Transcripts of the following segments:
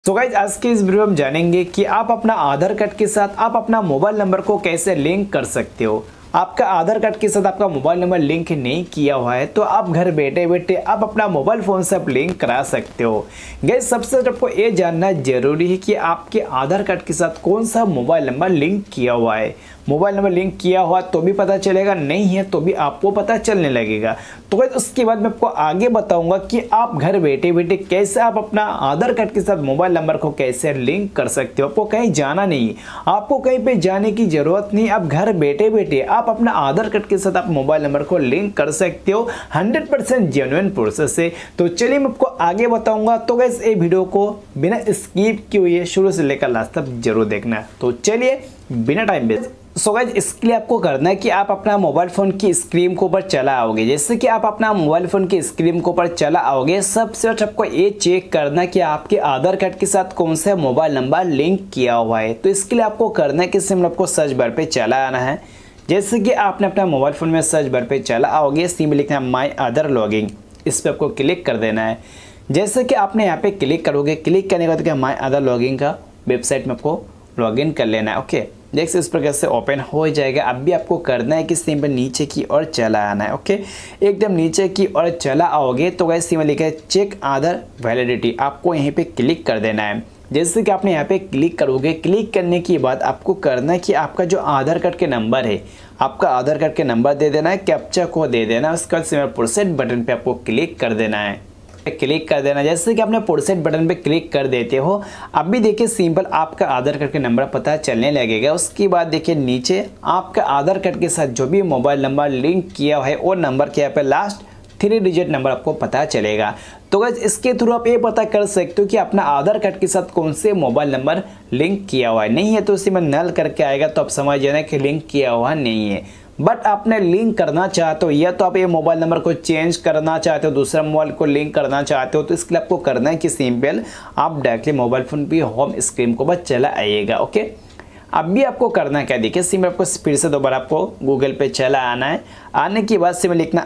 तो गाइज आज के इस वीडियो में हम जानेंगे कि आप अपना आधार कार्ड के साथ आप अपना मोबाइल नंबर को कैसे लिंक कर सकते हो। आपका आधार कार्ड के साथ आपका मोबाइल नंबर लिंक नहीं किया हुआ है तो आप घर बैठे बैठे आप अपना मोबाइल फ़ोन से आप लिंक करा सकते हो। गाइज सबसे आपको ये जानना जरूरी है कि आपके आधार कार्ड के साथ कौन सा मोबाइल नंबर लिंक किया हुआ है। मोबाइल नंबर लिंक किया हुआ तो भी पता चलेगा, नहीं है तो भी आपको पता चलने लगेगा। तो गाइस उसके बाद मैं आपको आगे बताऊंगा कि आप घर बैठे बैठे कैसे आप अपना आधार कार्ड के साथ मोबाइल नंबर को कैसे लिंक कर सकते हो। आपको कहीं जाना नहीं, आपको कहीं पे जाने की जरूरत नहीं। आप घर बैठे बैठे आप अपना आधार कार्ड के साथ आप मोबाइल नंबर को लिंक कर सकते हो 100% जेन्युइन प्रोसेस से। तो चलिए मैं आपको आगे बताऊंगा। तो गाइस ये वीडियो को बिना स्किप किए हुए शुरू से लेकर लास्ट तक जरूर देखना। तो चलिए बिना टाइम वेस्ट। सो गाइस इसके लिए आपको करना है कि आप अपना मोबाइल फ़ोन की स्क्रीन के ऊपर चला आओगे। जैसे कि आप अपना मोबाइल फ़ोन की स्क्रीन के ऊपर चला आओगे, सबसे अच्छा आपको ये चेक करना है कि आपके आधार कार्ड के साथ कौन सा मोबाइल नंबर लिंक किया हुआ है। तो इसके लिए आपको करना है कि सिंपल आपको सर्च बार पे चला आना है। जैसे कि आपने अपना मोबाइल फ़ोन में सर्च बार पे चला आओगे, सिंपल लिखना है माई आधार लॉगिन, इस पर आपको क्लिक कर देना है। जैसे कि आपने यहाँ पे क्लिक करोगे, क्लिक करने के बाद माई आधार लॉगिन का वेबसाइट में आपको लॉगिन कर लेना है। ओके, देखिए इस प्रकार से ओपन हो जाएगा। अब भी आपको करना है कि सिंपल नीचे की ओर चला आना है। ओके, एकदम नीचे की ओर चला आओगे तो गाइस सिंपल लिखा है चेक आधार वैलिडिटी, आपको यहीं पे क्लिक कर देना है। जैसे कि आपने यहाँ पे क्लिक करोगे, क्लिक करने के बाद आपको करना है कि आपका जो आधार कार्ड के नंबर है, आपका आधार कार्ड के नंबर दे देना है, कैप्चा को दे देना है। उसके बाद सिंपल प्रोसीड बटन पे आपको क्लिक कर देना है, क्लिक कर देना। जैसे कि आपने प्रोसीड बटन पे क्लिक कर देते हो, अब भी देखिए सिंपल आपका आधार कार्ड का नंबर पता चलने लगेगा। उसके बाद देखिए नीचे आपका आधार कार्ड के साथ जो भी मोबाइल नंबर लिंक किया है वो नंबर के यहाँ पे लास्ट 3 डिजिट नंबर आपको पता चलेगा। तो गाइस इसके थ्रू आप ये पता कर सकते हो कि अपना आधार कार्ड के साथ कौन से मोबाइल नंबर लिंक किया हुआ है। नहीं है तो उसी में नल करके आएगा, तो आप समझ जाना कि लिंक किया हुआ नहीं है। बट आपने लिंक करना चाहते हो या तो आप ये मोबाइल नंबर को चेंज करना चाहते हो, दूसरा मोबाइल को लिंक करना चाहते हो, तो इसके लिए आपको करना है कि सिंपल आप डायरेक्टली मोबाइल फोन की होम स्क्रीन को बस चला आइएगा। ओके, अब भी आपको करना है क्या, देखिए सिंपल आपको फिर से दोबारा आपको गूगल पे चला आना है। आने के बाद सिंपल लिखना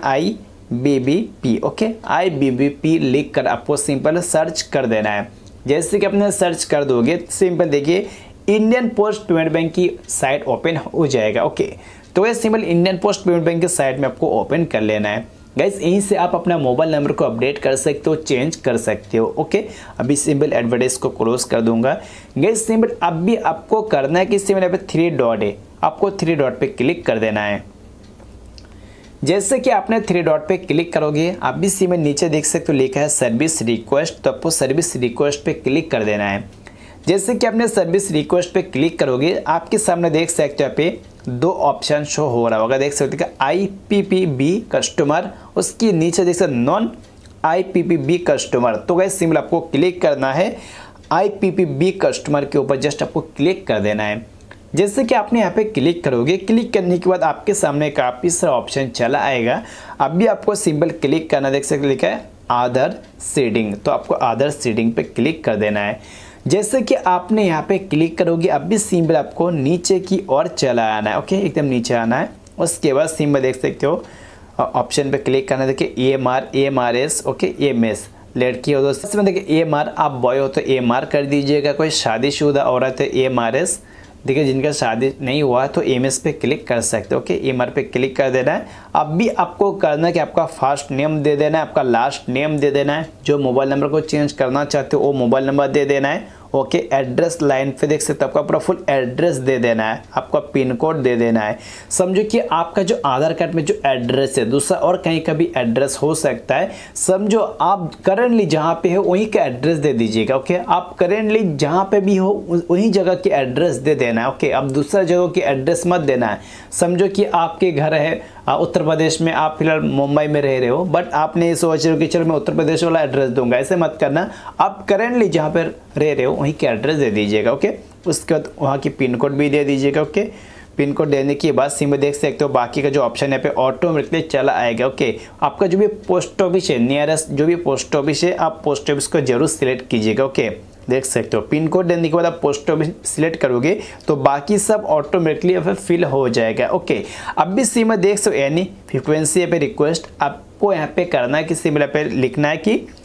IBBP। ओके, IBBP लिख कर आपको सिंपल सर्च कर देना है। जैसे कि आपने सर्च कर दोगे सिंपल देखिए इंडियन पोस्ट पेमेंट बैंक की साइट ओपन हो जाएगा। ओके, तो ये simple Indian post payment bank के साइट में आपको ओपन कर लेना है। गाइस यहीं से आप अपना मोबाइल नंबर को अपडेट कर सकते हो, चेंज कर सकते हो। ओके, अभी सिंपल एडवर्टाइज को क्लोज कर दूंगा। गाइस सिंपल अब भी आपको करना है कि सिंपल यहाँ पे 3 डॉट है, आपको 3 डॉट पे क्लिक कर देना है। जैसे कि आपने 3 डॉट पे क्लिक करोगे, आप भी सिंपल नीचे देख सकते हो लिखा है सर्विस रिक्वेस्ट, तो आपको सर्विस रिक्वेस्ट पे क्लिक कर देना है। जैसे कि आपने सर्विस रिक्वेस्ट पे क्लिक करोगे, आपके सामने देख सकते हो यहाँ पे 2 ऑप्शन शो हो रहा होगा, देख सकते हो IPPB कस्टमर, उसके नीचे देख सकते नॉन IPPB कस्टमर। तो गाइस सिंपल आपको क्लिक करना है IPPB कस्टमर के ऊपर, जस्ट आपको क्लिक कर देना है। जैसे कि आपने यहाँ पे क्लिक करोगे, क्लिक करने के बाद आपके सामने काफ़ी सारा ऑप्शन चला आएगा। अभी आपको सिंपल क्लिक करना, देख सकते लिखा है आधार सीडिंग, तो आपको आधार सीडिंग पे क्लिक कर देना है। जैसे कि आपने यहाँ पे क्लिक करोगे, अब भी सिंपल आपको नीचे की ओर चला आना है। ओके, एकदम नीचे आना है। उसके बाद सिंपल देख सकते हो ऑप्शन पे क्लिक करना, देखिए AMRS। ओके, AMS लड़की हो तो इसमें देखिए AMR, आप बॉय हो तो AMR कर दीजिएगा, कोई शादीशुदा औरत है AMRS, देखिए जिनका शादी नहीं हुआ तो MS पे क्लिक कर सकते हो। ओके, AMR पे क्लिक कर देना है। अब भी आपको करना है कि आपका फर्स्ट नेम दे देना है, आपका लास्ट नेम दे देना है, जो मोबाइल नंबर को चेंज करना चाहते हो वो मोबाइल नंबर दे देना है। ओके, एड्रेस लाइन पे देख सकते हो आपका पूरा फुल एड्रेस दे देना है, आपका पिन कोड दे देना है। समझो कि आपका जो आधार कार्ड में जो एड्रेस है दूसरा और कहीं का भी एड्रेस हो सकता है। समझो आप करेंटली जहाँ पे हो वहीं का एड्रेस दे दीजिएगा। ओके, आप करेंटली जहाँ पे भी हो वहीं जगह की एड्रेस दे देना है। ओके, अब दूसरा जगह की एड्रेस मत देना है। समझो कि आपके घर है उत्तर प्रदेश में, आप फिलहाल मुंबई में रह रहे हो, बट आपने ये सोच रहे हो कि चलो मैं उत्तर प्रदेश वाला एड्रेस दूंगा, ऐसे मत करना। आप करेंटली जहाँ पर रह रहे हो वहीं के एड्रेस दे दीजिएगा। ओके, उसके बाद वहाँ की पिन कोड भी दे दीजिएगा। ओके, पिन कोड देने के बाद सिंपल देख सकते हो बाकी का जो ऑप्शन है पे ऑटोमेटिकली चला आएगा। ओके, आपका जो भी पोस्ट ऑफिस है, नियरेस्ट जो भी पोस्ट ऑफिस है, आप पोस्ट ऑफिस को जरूर सिलेक्ट कीजिएगा। ओके, देख सकते हो पिन कोड देने के बाद आप पोस्ट ऑफिस सिलेक्ट करोगे तो बाकी सब ऑटोमेटिकली फिल हो जाएगा। ओके, अब भी सिम देख सकते हो एनी फ्रीक्वेंसी पे रिक्वेस्ट आपको यहाँ पे करना है कि सिम पे लिखना है कि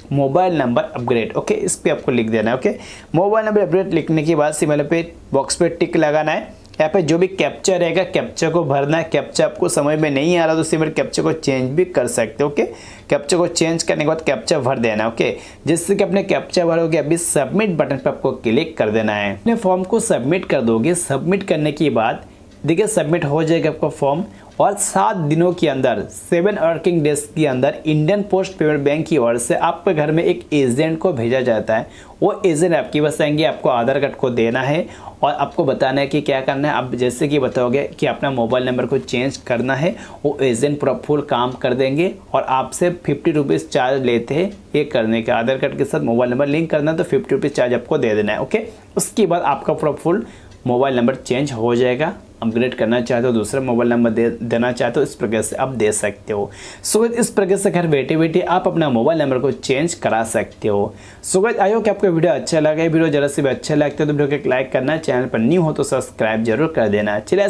मोबाइल नंबर अपग्रेड। ओके, इस पर आपको लिख देना है। ओके, मोबाइल नंबर अपग्रेड लिखने के बाद सिंपल पे बॉक्स पे टिक लगाना है। यहाँ पे जो भी कैप्चा रहेगा कैप्चा को भरना है। कैप्चा आपको समझ में नहीं आ रहा तो सिंपल कैप्चा को चेंज भी कर सकते हो। ओके, कैप्चा को चेंज करने के बाद कैप्चा भर देना है। ओके, जिससे कि अपने कैप्चा भरोगे अभी सबमिट बटन पर आपको क्लिक कर देना है। अपने फॉर्म को सबमिट कर दोगे। सबमिट करने के बाद देखिए सबमिट हो जाएगा आपका फॉर्म और 7 दिनों के अंदर 7 वर्किंग डेज के अंदर इंडियन पोस्ट पेमेंट बैंक की ओर से आपके घर में एक एजेंट को भेजा जाता है। वो एजेंट आपके पास आएंगे, आपको आधार कार्ड को देना है और आपको बताना है कि क्या करना है। आप जैसे कि बताओगे कि अपना मोबाइल नंबर को चेंज करना है, वो एजेंट पूरा फुल काम कर देंगे और आपसे 50 रुपीज़ चार्ज लेते हैं ये करने का। आधार कार्ड के साथ मोबाइल नंबर लिंक करना है तो 50 रुपीज़ चार्ज आपको दे देना है। ओके, उसके बाद आपका पूरा फुल मोबाइल नंबर चेंज हो जाएगा। अपग्रेड करना चाहते हो, दूसरा मोबाइल नंबर देना चाहते हो, इस प्रकार से आप दे सकते हो। सो इस प्रकार से घर बैठे बैठे आप अपना मोबाइल नंबर को चेंज करा सकते हो। सो आई होप कि आपको वीडियो अच्छा लगा। वीडियो जरा से भी अच्छा लगता है तो वीडियो को लाइक करना, चैनल पर न्यू हो तो सब्सक्राइब जरूर कर देना। चलिए